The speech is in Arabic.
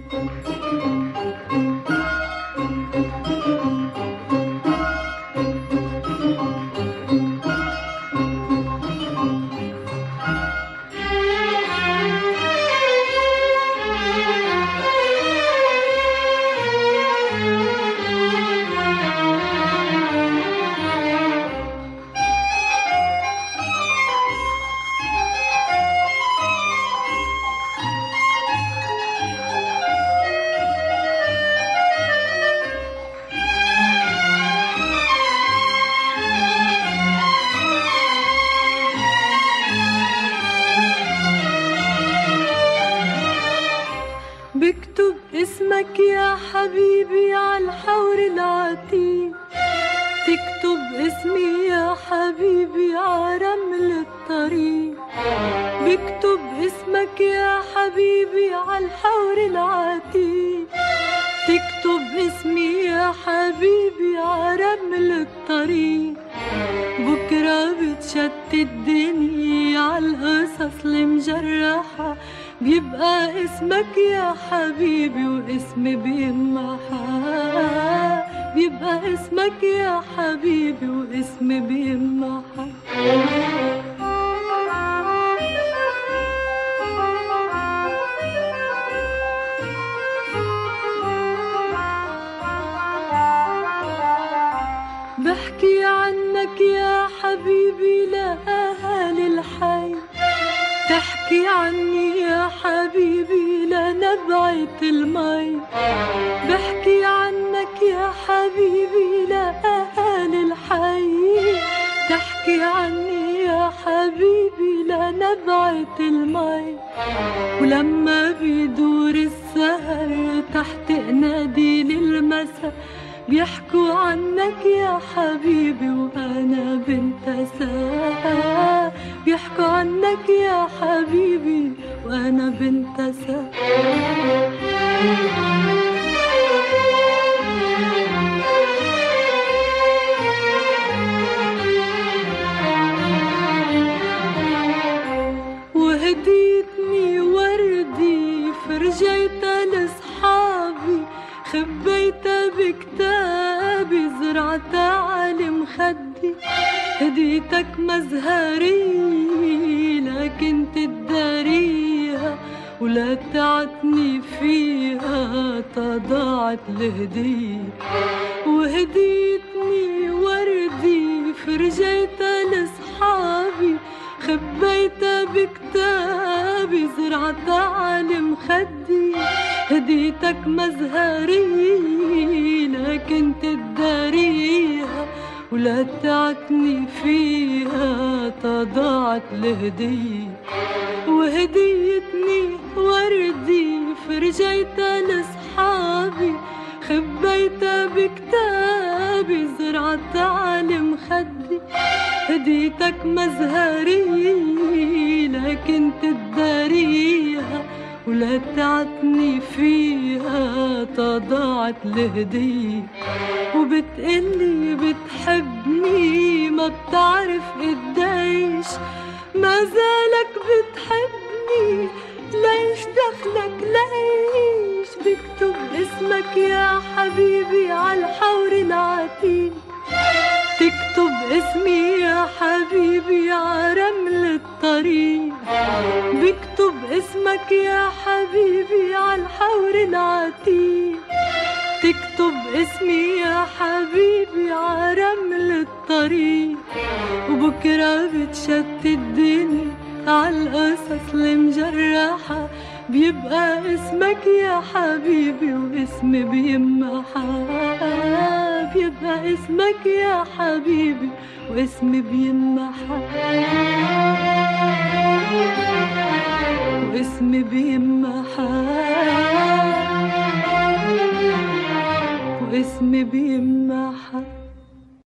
بكتب اسمك يا حبيبي عالحور العتيق، تكتب اسمي يا حبيبي عرمل الطريق. بكتب اسمك يا حبيبي عالحور العتيق، تكتب اسمي يا حبيبي عرمل الطريق. بكرة بتشتت الدنيا عالقصص المجرحة، بيبقى اسمك يا حبيبي واسمي بيمحى. بيبقى اسمك يا حبيبي واسمي بيمحى. بحكي عنك يا حبيبي لأهالي الحي، تحكي عني يا حبيبي لنبعة المي. بحكي عنك يا حبيبي لأهالي الحي، تحكي عني يا حبيبي لنبعة المي. ولما بيدور السهر تحت قناديل المسا، بيحكوا عنك يا حبيبي وأنا بنت سا. بيحكوا عنك يا حبيبي وأنا بنت سا. وهديتني وردي فرجيتها لصحابي، خبيتها بكتابي زرعتها على مخدي. هديتك مزهري لكن تداريها، ولا تعتني فيها تضاعت الهدية. وهديتني وردي فرجيتها لصحابي، خبيتها بكتابي زرعتها على مخدي. هديتك مزهري لكن تداريها، ولا تعتني فيها تضاعت الهدية. وهديتني وردي فرجيتها لصحابي، خبيتها بكتابي زرعتها على مخدي. هديتك مزهري لكن تداريها، ولا تعتني فيها تضاعت الهدية. وبتقلي بتحبني ما بتعرف قديش، ما زالك بتحبني ليش دخلك ليش. بكتب اسمك يا حبيبي عالحور العتيق، تكتب اسمي يا حبيبي عرمل الطريق. بكتب اسمك يا حبيبي عالحور العتيق، تكتب اسمي يا حبيبي عرمل الطريق. وبكرة بتشتت الدنيا عالقصص المجرحة، بيبقى اسمك يا حبيبي واسمي بيمحى. بيبقى اسمك يا حبيبي واسمي بيمحى. واسمي بيمحى.